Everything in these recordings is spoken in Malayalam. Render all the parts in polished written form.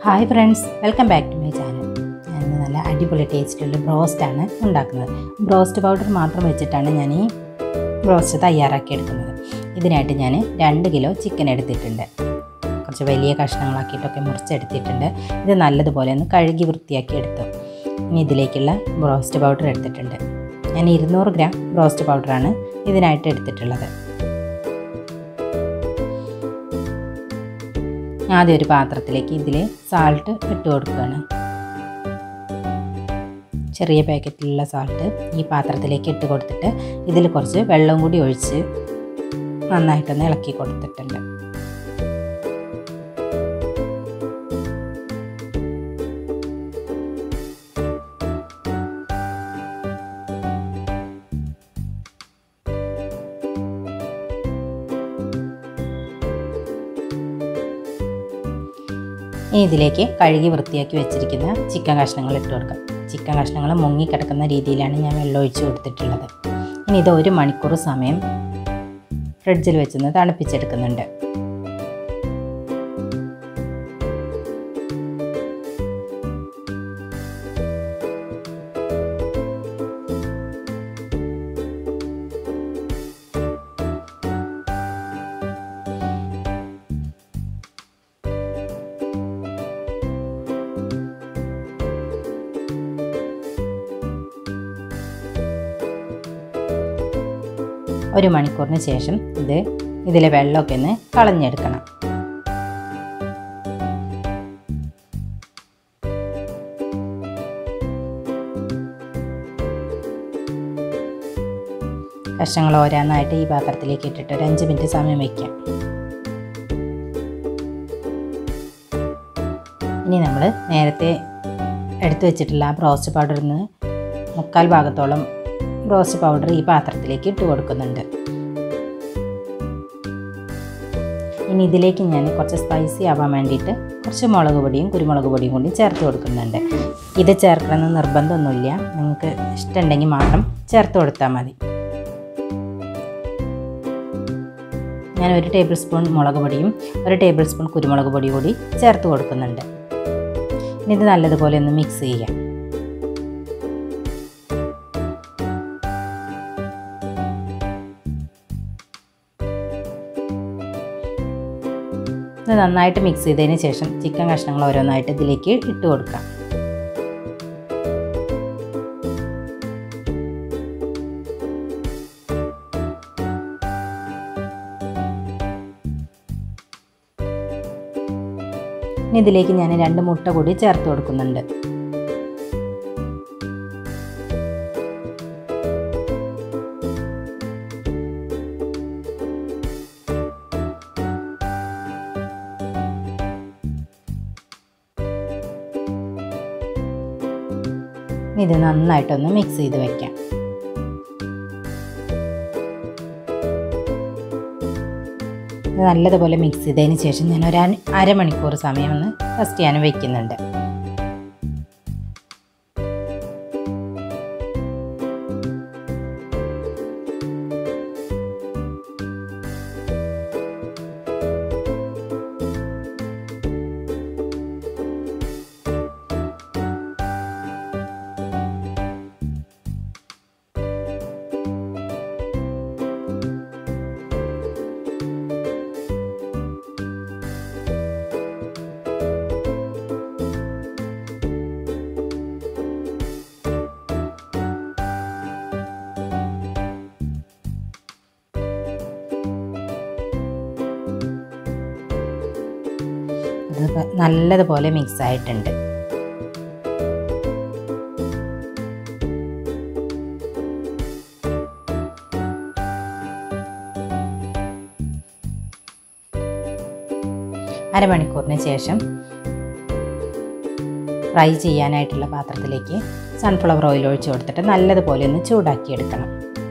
Hi friends, welcome back to my channel. ഞാൻ നല്ല അടിപൊളി ടേസ്റ്റുള്ള ബ്രോസ്റ്റാണ് ഉണ്ടാക്കുന്നത്. ബ്രോസ്റ്റ് പൗഡർ മാത്രം വെച്ചിട്ടാണ് ഞാൻ ഈ ബ്രോസ്റ്റ് തയ്യാറാക്കി എടുക്കുന്നത്. ഇതിനായിട്ട് ഞാൻ 2 കിലോ ചിക്കൻ എടുത്തിട്ടുണ്ട്. കുറച്ച് വലിയ കഷ്ണങ്ങളാക്കിയിട്ടൊക്കെ മുറിച്ചെടുത്തിട്ടുണ്ട്. ഇത് നല്ലതുപോലെ ഒന്ന് കഴുകി വൃത്തിയാക്കി എടുത്തു. ഇനി ഇതിലേക്കുള്ള ബ്രോസ്റ്റ് പൗഡർ എടുത്തിട്ടുണ്ട്. ഞാൻ 200 ഗ്രാം ബ്രോസ്റ്റ് പൗഡറാണ് ഇതിനായിട്ട് എടുത്തിട്ടുള്ളത്. ആദ്യം ഒരു പാത്രത്തിലേക്ക് ഇതിൽ സാൾട്ട് ഇട്ട് കൊടുക്കുകയാണ്. ചെറിയ പാക്കറ്റിലുള്ള സാൾട്ട് ഈ പാത്രത്തിലേക്ക് ഇട്ട് കൊടുത്തിട്ട് ഇതിൽ കുറച്ച് വെള്ളം കൂടി ഒഴിച്ച് നന്നായിട്ടൊന്ന് ഇളക്കി കൊടുത്തിട്ടുണ്ട്. ഇനി ഇതിലേക്ക് കഴുകി വൃത്തിയാക്കി വെച്ചിരിക്കുന്ന ചിക്കൻ കഷ്ണങ്ങൾ ഇട്ട് കൊടുക്കാം. ചിക്കൻ കഷ്ണങ്ങൾ മുങ്ങിക്കിടക്കുന്ന രീതിയിലാണ് ഞാൻ വെള്ളം ഒഴിച്ച് കൊടുത്തിട്ടുള്ളത്. ഇനി ഇത് 1 മണിക്കൂർ സമയം ഫ്രിഡ്ജിൽ വെച്ചൊന്ന് തണുപ്പിച്ചെടുക്കുന്നുണ്ട്. ഒരു മണിക്കൂറിന് ശേഷം ഇതിലെ വെള്ളമൊക്കെ ഒന്ന് കളഞ്ഞെടുക്കണം. കഷ്ണങ്ങൾ ഓരോന്നായിട്ട് ഈ പാത്രത്തിലേക്ക് ഇട്ടിട്ട് ഒരു 5 മിനിറ്റ് സമയം വയ്ക്കാം. ഇനി നമ്മൾ നേരത്തെ എടുത്തു വെച്ചിട്ടുള്ള ആ ബ്രോസ്റ്റ് പൗഡറിൽ നിന്ന് 3/4 ഭാഗത്തോളം ബ്രോസ്റ്റ് പൗഡർ ഈ പാത്രത്തിലേക്ക് ഇട്ട് കൊടുക്കുന്നുണ്ട്. ഇനി ഇതിലേക്ക് ഞാൻ കുറച്ച് സ്പൈസി ആവാൻ വേണ്ടിയിട്ട് കുറച്ച് മുളക് പൊടിയും കുരുമുളക് പൊടിയും കൂടി ചേർത്ത് കൊടുക്കുന്നുണ്ട്. ഇത് ചേർക്കണമെന്ന് നിർബന്ധമൊന്നുമില്ല, നിങ്ങൾക്ക് ഇഷ്ടമുണ്ടെങ്കിൽ മാത്രം ചേർത്ത് കൊടുത്താൽ മതി. ഞാൻ 1 ടേബിൾ സ്പൂൺ മുളക് പൊടിയും 1 ടേബിൾ സ്പൂൺ കുരുമുളക് പൊടിയും കൂടി ചേർത്ത് കൊടുക്കുന്നുണ്ട്. ഇനി ഇത് നല്ലതുപോലെ ഒന്ന് മിക്സ് ചെയ്യാം. ഇത് നന്നായിട്ട് മിക്സ് ചെയ്തതിന് ശേഷം ചിക്കൻ കഷ്ണങ്ങൾ ഓരോന്നായിട്ട് ഇതിലേക്ക് ഇട്ട് കൊടുക്കാം. ഇനി ഇതിലേക്ക് ഞാൻ 2 മുട്ട കൂടി ചേർത്ത് കൊടുക്കുന്നുണ്ട്. ഇത് നന്നായിട്ടൊന്ന് മിക്സ് ചെയ്ത് വയ്ക്കാം. ഇത് നല്ലതുപോലെ മിക്സ് ചെയ്തതിന് ശേഷം ഞാൻ ഒരു 1/2 മണിക്കൂർ സമയം ഒന്ന് റെസ്റ്റ് ചെയ്യാൻ വയ്ക്കുന്നുണ്ട്. ഇത് നല്ലതുപോലെ മിക്സ് ആയിട്ടുണ്ട്. അരമണിക്കൂറിന് ശേഷം ഫ്രൈ ചെയ്യാനായിട്ടുള്ള പാത്രത്തിലേക്ക് സൺഫ്ലവർ ഓയിൽ ഒഴിച്ച് കൊടുത്തിട്ട് നല്ലതുപോലെ ഒന്ന് ചൂടാക്കിയെടുക്കണം.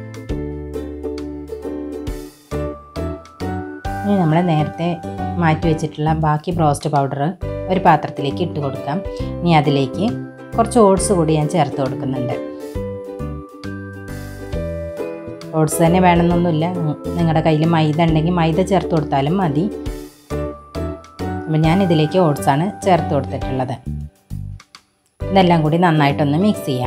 ഇനി നമ്മൾ നേരത്തെ മാറ്റി വെച്ചിട്ടുള്ള ബാക്കി ബ്രോസ്റ്റ് പൗഡർ ഒരു പാത്രത്തിലേക്ക് ഇട്ട് കൊടുക്കാം. ഇനി അതിലേക്ക് കുറച്ച് ഓട്സ് കൂടി ഞാൻ ചേർത്ത് കൊടുക്കുന്നുണ്ട്. ഓട്സ് തന്നെ വേണമെന്നൊന്നുമില്ല, നിങ്ങളുടെ കയ്യിൽ മൈദ ഉണ്ടെങ്കിൽ മൈദ ചേർത്ത് കൊടുത്താലും മതി. അപ്പോൾ ഞാൻ ഇതിലേക്ക് ഓട്സാണ് ചേർത്ത് കൊടുത്തിട്ടുള്ളത്. ഇതെല്ലാം കൂടി നന്നായിട്ടൊന്ന് മിക്സ് ചെയ്യാം.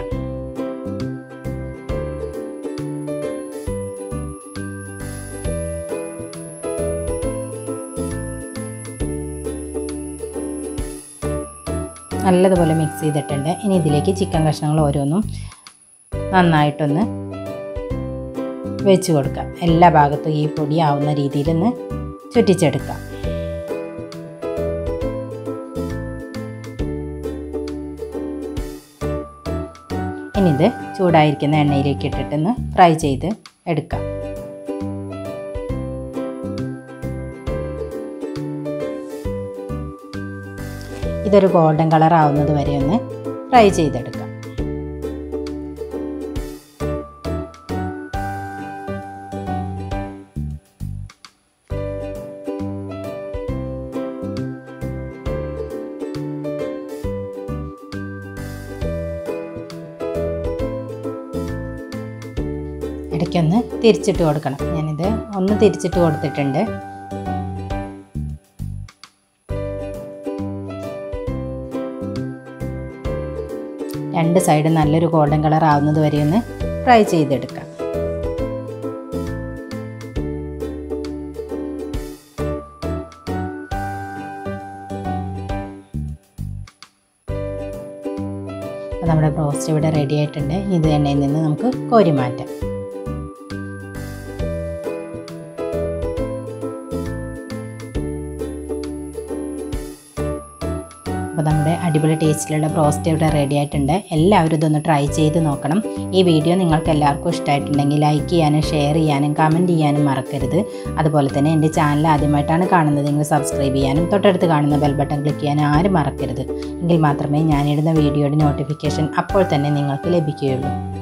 നല്ലതുപോലെ മിക്സ് ചെയ്തിട്ടുണ്ട്. ഇനി ഇതിലേക്ക് ചിക്കൻ കഷ്ണങ്ങൾ ഓരോന്നും നന്നായിട്ടൊന്ന് വെച്ച് കൊടുക്കാം. എല്ലാ ഭാഗത്തും ഈ പൊടി ആവുന്ന രീതിയിലൊന്ന് ചുറ്റിച്ചെടുക്കാം. ഇനി ഇത് ചൂടായിരിക്കുന്ന എണ്ണയിലേക്ക് ഇട്ടിട്ടൊന്ന് ഫ്രൈ ചെയ്ത് എടുക്കാം. ഇതൊരു ഗോൾഡൻ കളർ ആവുന്നത് വരെ ഒന്ന് ഫ്രൈ ചെയ്തെടുക്കാം. ഇടയ്ക്കൊന്ന് തിരിച്ചിട്ട് കൊടുക്കണം. ഞാനിത് ഒന്ന് തിരിച്ചിട്ട് കൊടുത്തിട്ടുണ്ട്. രണ്ട് സൈഡ് നല്ലൊരു ഗോൾഡൻ കളർ ആവുന്നത് വരെ ഒന്ന് ഫ്രൈ ചെയ്തെടുക്കാം. അപ്പോൾ നമ്മുടെ ബ്രോസ്റ്റ് ഇവിടെ റെഡി ആയിട്ടുണ്ട്. ഇത് എണ്ണയിൽ നിന്ന് നമുക്ക് കോരി മാറ്റാം. അപ്പോൾ നമ്മുടെ അടിപൊളി ടേസ്റ്റിലുള്ള ബ്രോസ്റ്റ് ഇവിടെ റെഡി ആയിട്ടുണ്ട്. എല്ലാവരും ഇതൊന്ന് ട്രൈ ചെയ്ത് നോക്കണം. ഈ വീഡിയോ നിങ്ങൾക്ക് എല്ലാവർക്കും ഇഷ്ടമായിട്ടുണ്ടെങ്കിൽ ലൈക്ക് ചെയ്യാനും ഷെയർ ചെയ്യാനും കമൻറ്റ് ചെയ്യാനും മറക്കരുത്. അതുപോലെ തന്നെ എൻ്റെ ചാനൽ ആദ്യമായിട്ടാണ് കാണുന്നതെങ്കിൽ സബ്സ്ക്രൈബ് ചെയ്യാനും തൊട്ടടുത്ത് കാണുന്ന ബെൽ ബട്ടൺ ക്ലിക്ക് ചെയ്യാനും ആരും മറക്കരുത്. എങ്കിൽ മാത്രമേ ഞാനിടുന്ന വീഡിയോയുടെ നോട്ടിഫിക്കേഷൻ അപ്പോൾ തന്നെ നിങ്ങൾക്ക് ലഭിക്കുകയുള്ളൂ.